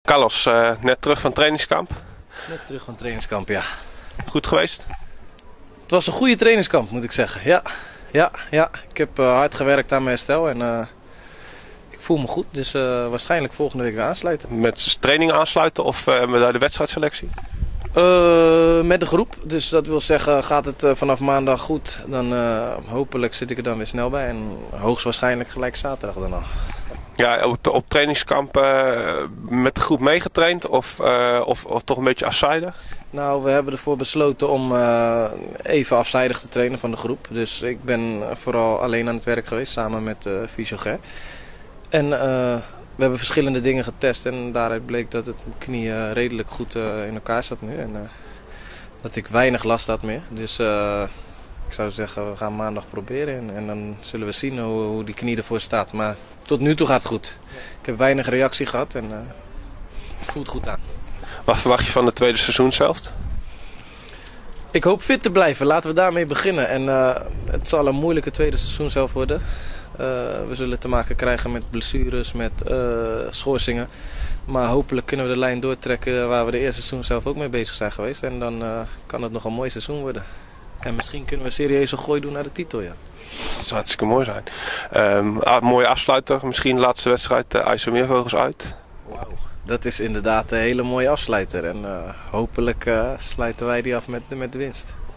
Carlos, net terug van trainingskamp. Net terug van trainingskamp, ja. Goed geweest? Het was een goede trainingskamp, moet ik zeggen. Ja. Ik heb hard gewerkt aan mijn herstel en ik voel me goed. Dus waarschijnlijk volgende week weer aansluiten. Met training aansluiten of met de wedstrijdselectie? Met de groep. Dus dat wil zeggen, gaat het vanaf maandag goed, dan hopelijk zit ik er dan weer snel bij. En hoogstwaarschijnlijk gelijk zaterdag dan al. Ja, op trainingskamp met de groep meegetraind of toch een beetje afzijdig? Nou, we hebben ervoor besloten om even afzijdig te trainen van de groep. Dus ik ben vooral alleen aan het werk geweest, samen met Fysio-Ger. En we hebben verschillende dingen getest en daaruit bleek dat het knie redelijk goed in elkaar zat nu. En dat ik weinig last had meer. Dus ik zou zeggen, we gaan maandag proberen en dan zullen we zien hoe die knie ervoor staat. Maar tot nu toe gaat het goed. Ik heb weinig reactie gehad en het voelt goed aan. Wat verwacht je van de tweede seizoenshelft? Ik hoop fit te blijven. Laten we daarmee beginnen. En het zal een moeilijke tweede seizoenshelft worden. We zullen te maken krijgen met blessures, met schorsingen. Maar hopelijk kunnen we de lijn doortrekken waar we de eerste seizoenshelft ook mee bezig zijn geweest. En dan kan het nog een mooi seizoen worden. En misschien kunnen we een serieuze gooi doen naar de titel, ja. Dat zou hartstikke mooi zijn. Mooie afsluiter, misschien de laatste wedstrijd, de IJsselmeervogels uit. Wauw. Dat is inderdaad een hele mooie afsluiter. En hopelijk sluiten wij die af met de winst.